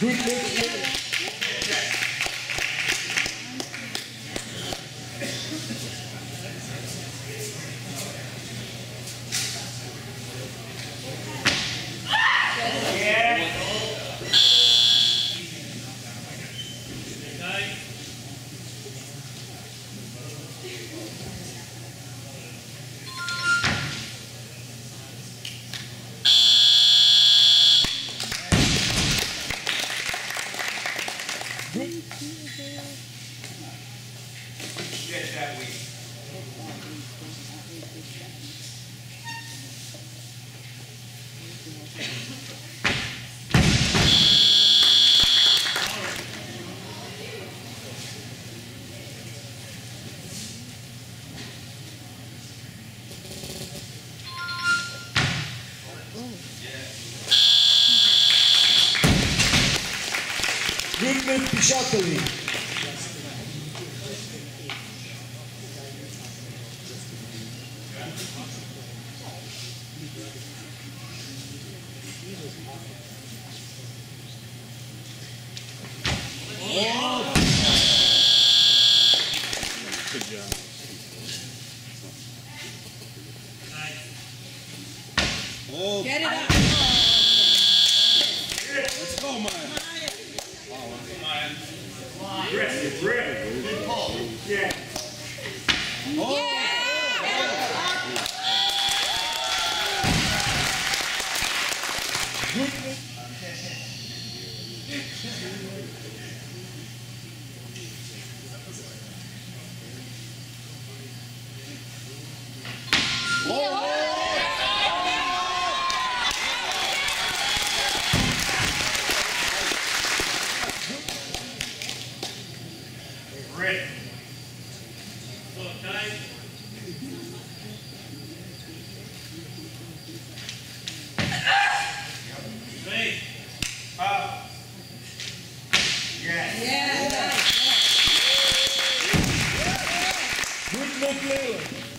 Good lift. Yes, that week. Good lift, Pishatali. Good job. Oh, Get it up. Let's go, man. Grip. Good pull. Yeah. Oh. Good lift. Grip. Look, tight. Wait. Up. Yes. Yeah. Good lift, Leila.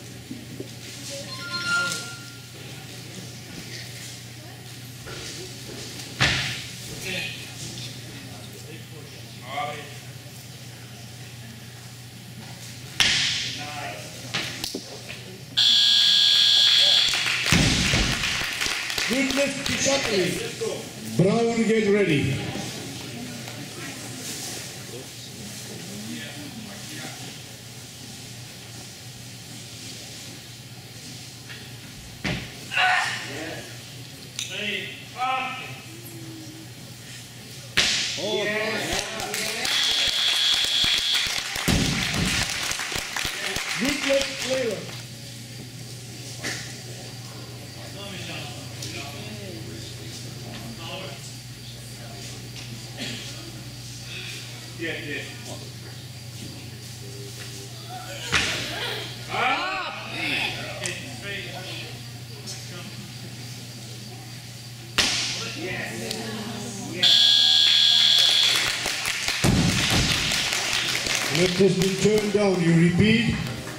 Good lift, Pishatali. Brown, get ready. Wait. Up. Oh, Good lift, Leila. Yes. Up. Lift has been turned down. You repeat.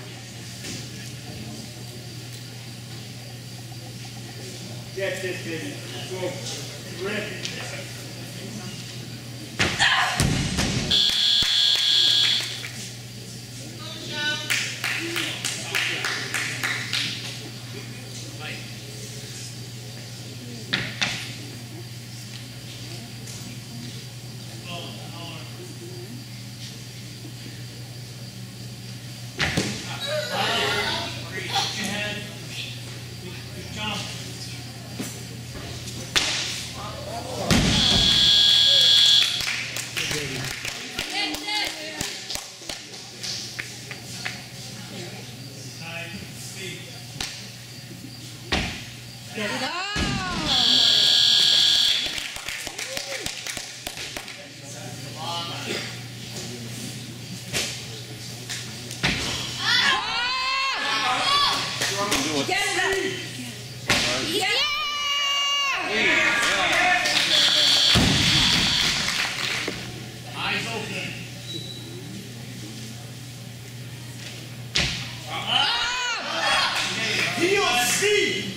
Yes, baby. Go. Grip. Get it up. Get it up. Yeah. Eyes open. Up. Heel C.